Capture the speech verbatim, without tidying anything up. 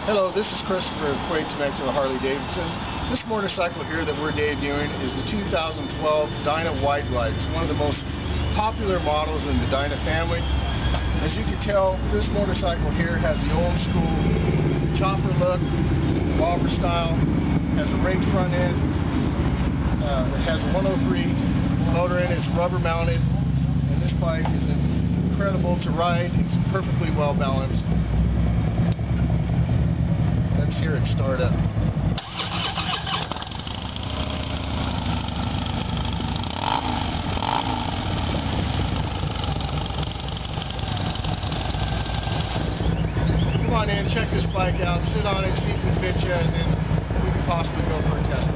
Hello, this is Christopher of Quaid, Temecula, Harley-Davidson. This motorcycle here that we're debuting is the two thousand twelve Dyna Wide Glide. It's one of the most popular models in the Dyna family. As you can tell, this motorcycle here has the old school chopper look, bobber style, has a raked front end, uh, it has a one oh three motor in it, it's rubber mounted, and this bike is incredible to ride. It's perfectly well balanced. Let's hear it start up. Come on in, check this bike out, sit on it, see if it fits you, and then we can possibly go for a test.